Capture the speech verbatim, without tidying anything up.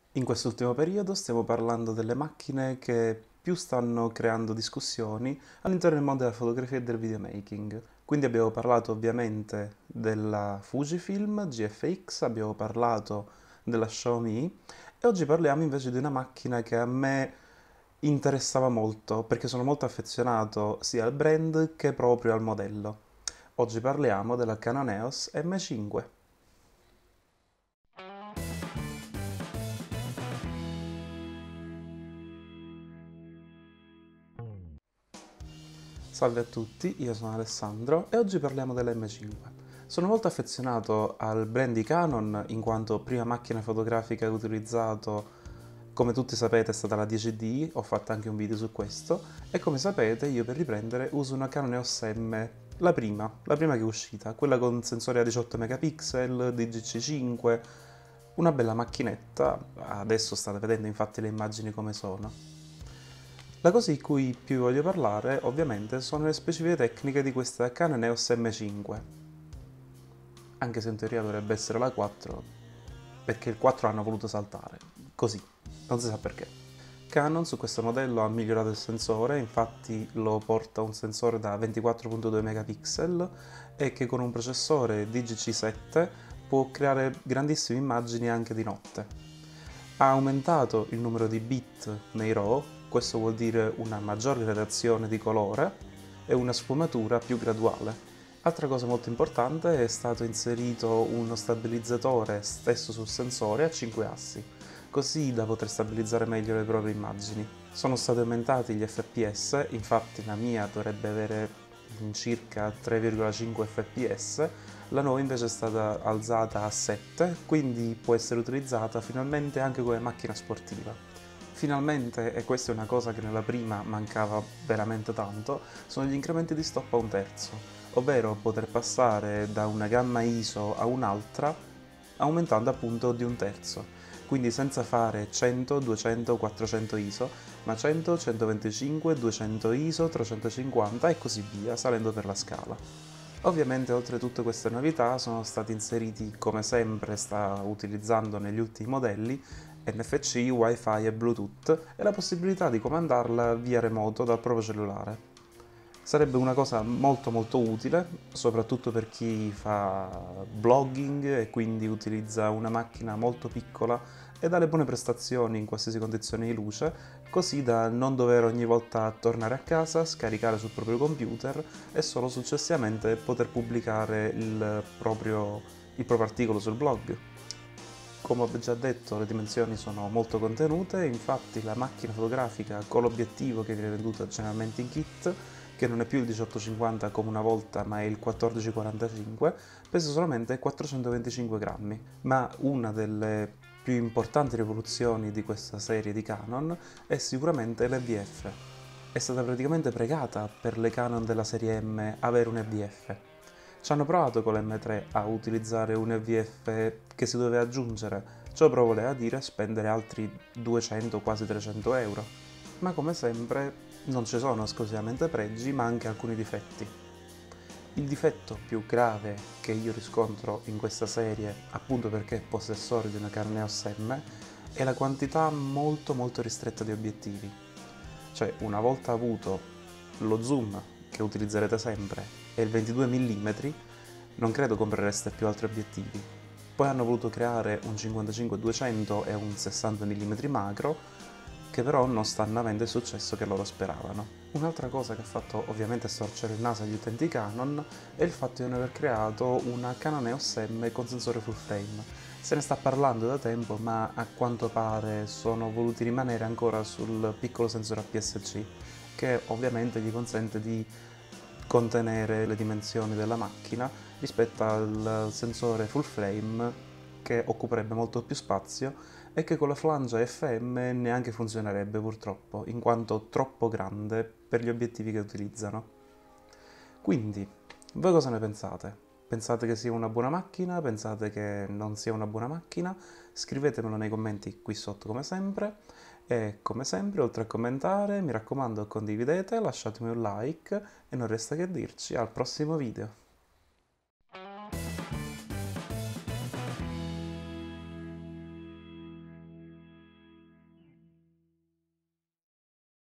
In quest'ultimo periodo stiamo parlando delle macchine che più stanno creando discussioni all'interno del mondo della fotografia e del videomaking. Quindi abbiamo parlato ovviamente della Fujifilm G F X, abbiamo parlato della Xiaomi e oggi parliamo invece di una macchina che a me interessava molto perché sono molto affezionato sia al brand che proprio al modello. Oggi parliamo della Canon E O S M cinque. Salve a tutti, io sono Alessandro e oggi parliamo dell'M cinque. Sono molto affezionato al brand di Canon in quanto prima macchina fotografica che ho utilizzato, come tutti sapete, è stata la dieci D, ho fatto anche un video su questo, e come sapete io per riprendere uso una Canon E O S M, la prima, la prima che è uscita, quella con sensore a diciotto megapixel, D G C cinque, una bella macchinetta, adesso state vedendo infatti le immagini come sono. La cosa di cui più voglio parlare, ovviamente, sono le specifiche tecniche di questa Canon E O S M cinque, anche se in teoria dovrebbe essere la quattro, perché il quattro hanno voluto saltare, così, non si sa perché. Canon su questo modello ha migliorato il sensore, infatti lo porta un sensore da ventiquattro virgola due megapixel e che con un processore D G C sette può creare grandissime immagini anche di notte. Ha aumentato il numero di bit nei RAW, questo vuol dire una maggiore gradazione di colore e una sfumatura più graduale. Altra cosa molto importante è stato inserito uno stabilizzatore stesso sul sensore a cinque assi, così da poter stabilizzare meglio le proprie immagini. Sono stati aumentati gli F P S, infatti la mia dovrebbe avere circa tre virgola cinque F P S, la nuova invece è stata alzata a sette, quindi può essere utilizzata finalmente anche come macchina sportiva. Finalmente, e questa è una cosa che nella prima mancava veramente tanto, sono gli incrementi di stop a un terzo, ovvero poter passare da una gamma I S O a un'altra aumentando appunto di un terzo. Quindi senza fare cento, duecento, quattrocento I S O, ma cento, centoventicinque, duecento I S O, trecentocinquanta e così via, salendo per la scala. Ovviamente oltre a tutte queste novità sono stati inseriti, come sempre sta utilizzando negli ultimi modelli, N F C, Wi-Fi e Bluetooth e la possibilità di comandarla via remoto dal proprio cellulare. Sarebbe una cosa molto molto utile, soprattutto per chi fa blogging e quindi utilizza una macchina molto piccola e dà le buone prestazioni in qualsiasi condizione di luce, così da non dover ogni volta tornare a casa, scaricare sul proprio computer e solo successivamente poter pubblicare il proprio, il proprio articolo sul blog. Come ho già detto, le dimensioni sono molto contenute, infatti la macchina fotografica con l'obiettivo che viene venduta generalmente in kit, che non è più il diciotto cinquanta come una volta ma è il quattordici quarantacinque, pesa solamente quattrocentoventicinque grammi, ma una delle più importanti rivoluzioni di questa serie di Canon è sicuramente l'E V F. È stata praticamente pregata per le Canon della serie M avere un E V F. Ci hanno provato con l'M tre a utilizzare un E V F che si doveva aggiungere, ciò però voleva dire spendere altri duecento, quasi trecento euro. Ma come sempre non ci sono esclusivamente pregi, ma anche alcuni difetti. Il difetto più grave che io riscontro in questa serie, appunto perché è possessore di una Canon E O S M, è la quantità molto molto ristretta di obiettivi. Cioè, una volta avuto lo zoom che utilizzerete sempre e il ventidue millimetri, non credo comprereste più altri obiettivi. Poi hanno voluto creare un cinquantacinque duecento e un sessanta millimetri macro, che però non stanno avendo il successo che loro speravano. Un'altra cosa che ha fatto ovviamente storcere il naso agli utenti Canon è il fatto di non aver creato una Canon E O S M con sensore full frame. Se ne sta parlando da tempo, ma a quanto pare sono voluti rimanere ancora sul piccolo sensore A P S C, che ovviamente gli consente di contenere le dimensioni della macchina rispetto al sensore full frame che occuperebbe molto più spazio e che con la flangia F M neanche funzionerebbe purtroppo, in quanto troppo grande per gli obiettivi che utilizzano. Quindi, voi cosa ne pensate? Pensate che sia una buona macchina? Pensate che non sia una buona macchina? Scrivetemelo nei commenti qui sotto come sempre. E come sempre, oltre a commentare, mi raccomando condividete, lasciatemi un like e non resta che dirci al prossimo video.